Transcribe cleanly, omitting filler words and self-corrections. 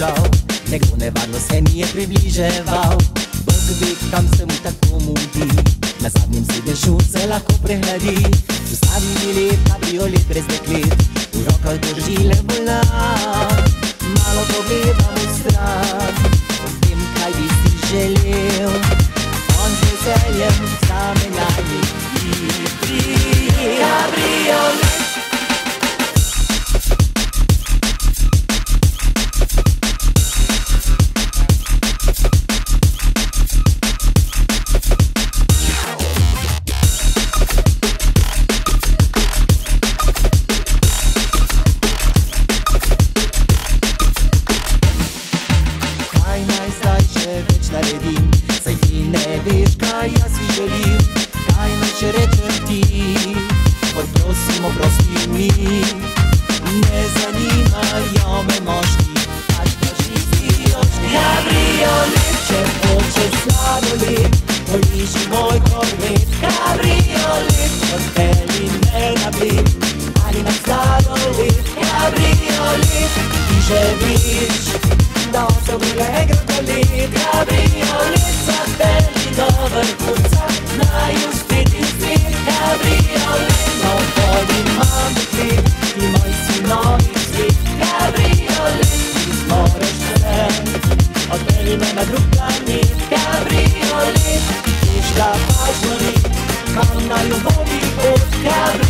leżał, nikdo nevarno se mi je približeval. Bog ve, kam se mu tako mudi, na zadnjem sedežu se lahko prehladi. Ustavi mi lep kabriolet brez deklet, v rokah drži le volan. Malo pogledam v stran, vem, kaj bi si želel. On z veseljem za menjalnik hitri kabriolet. Naredim, saj ti ne veš, kaj jaz si želim. Kaj naj še rečem ti, prosim, oprosti mi. Ne zanimajo me moški, pač pa živi očki. Kabriolet, če hočeš sladoled, poliži moj korvet. Kabriolet, odpelji me na Bled, ali na sladoled. Kabriolet, ti že veš, da sem bila enkrat let. Kabriolet, zapelji do vrhunca, naj uspeti svet. Kabriolet, no pol imam deklet, ti moj sinovi svet. Kabriolet, ti zmoreš vse, odpelji me na drug planet. Kabriolet, ti šla pa žori, kam na ljubovi pot. Kabriolet,